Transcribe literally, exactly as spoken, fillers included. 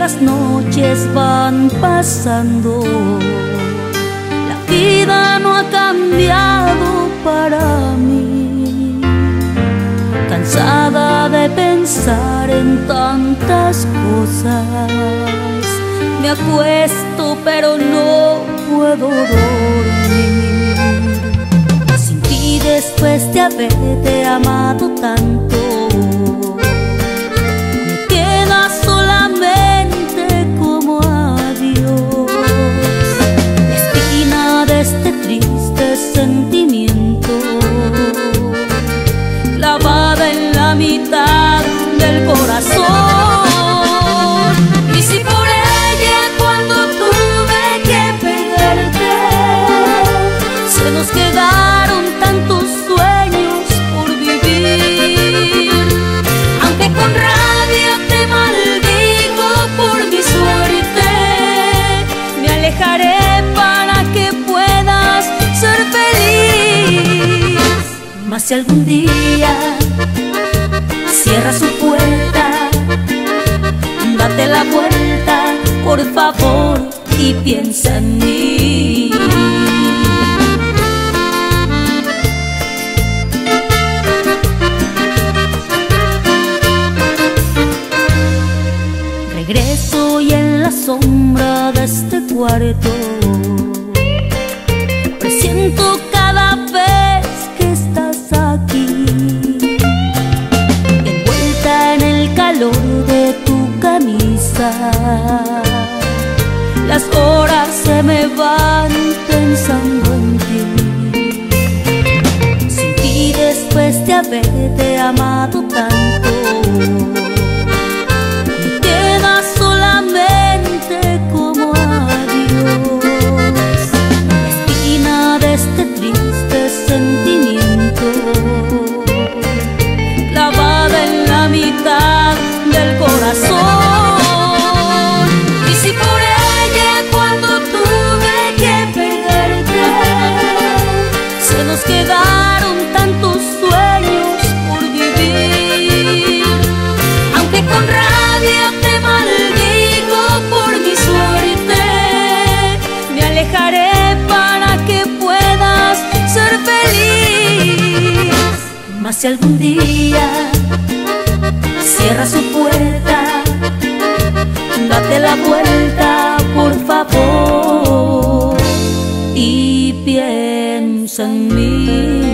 las noches van pasando, la vida no ha cambiado para mí. Cansada de pensar en tantas cosas, me acuesto pero no puedo dormir. Sin ti, después de haberte amado tanto, me queda solamente como adiós. La espina de este triste sentimiento, clavada en la mitad del corazón. Y si por ella, cuando tuve que perderte, se nos quedaron tantos sueños por vivir, aunque con rabia te maldigo por mi suerte, me alejaré para que puedas ser feliz. Mas si algún día cierra su puerta, date la vuelta, por favor, y piensa en mí. Regreso y en la sombra de este cuarto presiento cada vez que estás aquí, envuelta en el calor de tu camisa. Las horas se me van pensando en ti. Sin ti, después de haberte amado tanto, me queda solamente como adiós. La espina de este triste sentimiento, clavada en la mitad del corazón. Y si por ella, cuando tuve que perderte, se nos quedaron tantos sueños por vivir, aunque con rabia te maldigo por mi suerte, me alejaré para que puedas ser feliz. Mas si algún día cierra su puerta, date la vuelta, por favor, y piensa en mí.